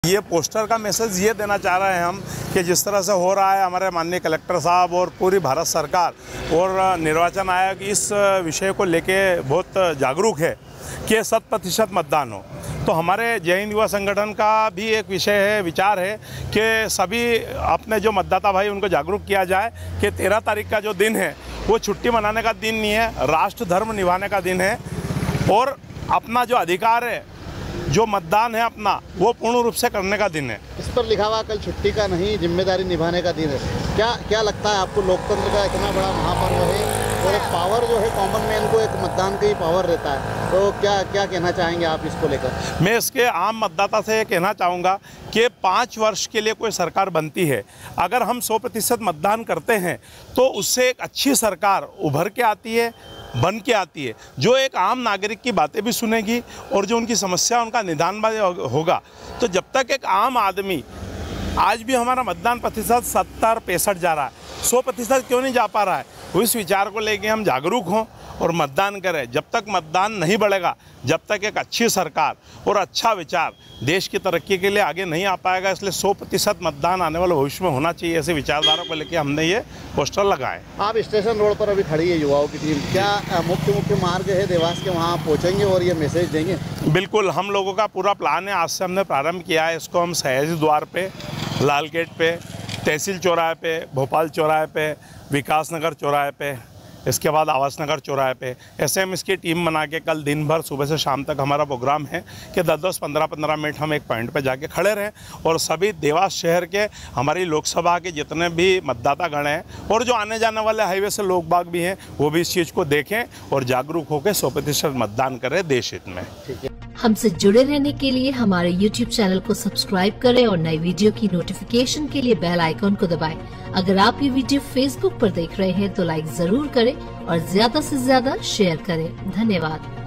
ये पोस्टर का मैसेज ये देना चाह रहे हैं हम कि जिस तरह से हो रहा है, हमारे माननीय कलेक्टर साहब और पूरी भारत सरकार और निर्वाचन आयोग इस विषय को लेके बहुत जागरूक है कि 100% मतदान हो। तो हमारे जय हिंद युवा संगठन का भी एक विषय है, विचार है कि सभी अपने जो मतदाता भाई उनको जागरूक किया जाए कि 13 तारीख का जो दिन है वो छुट्टी मनाने का दिन नहीं है, राष्ट्र धर्म निभाने का दिन है और अपना जो अधिकार है, जो मतदान है अपना, वो पूर्ण रूप से करने का दिन है। इस पर लिखा हुआ कल छुट्टी का नहीं, जिम्मेदारी निभाने का दिन है। क्या लगता है आपको, लोकतंत्र का इतना बड़ा महापर्व है और एक पावर जो है कॉमन मैन को, एक मतदान का ही पावर रहता है, तो क्या कहना चाहेंगे आप इसको लेकर? मैं इसके आम मतदाता से ये कहना चाहूँगा कि 5 वर्ष के लिए कोई सरकार बनती है, अगर हम 100% मतदान करते हैं तो उससे एक अच्छी सरकार उभर के आती है, बन के आती है, जो एक आम नागरिक की बातें भी सुनेगी और जो उनकी समस्या, उनका निदान भी होगा। तो जब तक एक आम आदमी, आज भी हमारा मतदान प्रतिशत 70-65 जा रहा है, 100% क्यों नहीं जा पा रहा है, उस विचार को लेके हम जागरूक हों और मतदान करें। जब तक मतदान नहीं बढ़ेगा, जब तक एक अच्छी सरकार और अच्छा विचार देश की तरक्की के लिए आगे नहीं आ पाएगा। इसलिए 100% मतदान आने वाले भविष्य में होना चाहिए, ऐसे विचारधारा को लेकर हमने ये पोस्टर लगाए। आप स्टेशन रोड पर अभी खड़ी है युवाओं की टीम, क्या मुख्य मार्ग है देवास के, वहाँ पहुँचेंगे और ये मैसेज देंगे? बिल्कुल, हम लोगों का पूरा प्लान है। आज से हमने प्रारंभ किया है इसको। हम सयाजी द्वार पे, लाल गेट पे, तहसील चौराहे पे, भोपाल चौराहे पे, विकास नगर चौराहे पे, इसके बाद आवास नगर चौराहे पे, ऐसे हम इसकी टीम बना के कल दिन भर सुबह से शाम तक हमारा प्रोग्राम है कि 10-10, 15-15 मिनट हम एक पॉइंट पे जाके खड़े रहें और सभी देवास शहर के, हमारी लोकसभा के जितने भी मतदाता गण हैं और जो आने जाने वाले हाईवे से लोग बाग भी हैं, वो भी इस चीज़ को देखें और जागरूक होकर 100% मतदान करें देश हित में। ठीक है। हमसे जुड़े रहने के लिए हमारे YouTube चैनल को सब्सक्राइब करें और नई वीडियो की नोटिफिकेशन के लिए बेल आइकॉन को दबाएं। अगर आप ये वीडियो Facebook पर देख रहे हैं तो लाइक जरूर करें और ज्यादा से ज्यादा शेयर करें। धन्यवाद।